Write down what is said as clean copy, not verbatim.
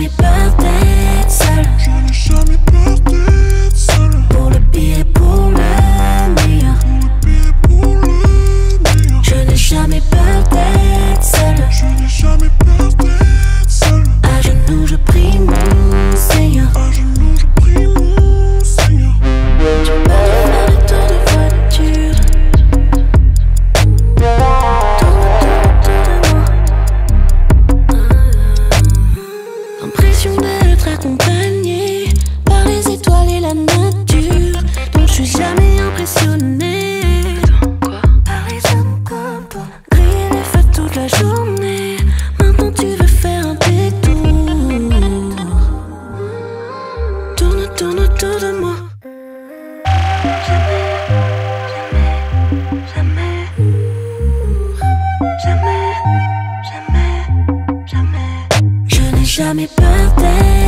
jamais peur d'être seule. Je n'ai jamais peur d'être seule. Pour le pire et pour le meilleur. Pour le pire et pour le meilleur. Je n'ai jamais peur d'être seule. Je n'ai jamais peur d'être seule. À genoux je prie mon Seigneur. À genoux je prie mon Seigneur. Tu peux faire le tour de voiture. Tourne autour de moi. Impression d'être accompagné par les étoiles et la nature. Donc je suis jamais impressionnée par les hommes comme toi. Griller les feux toute la journée. Maintenant tu veux faire un détour. Tourne, tourne autour de moi. Jamais, jamais, jamais, jamais, jamais. Je n'ai jamais peur d'être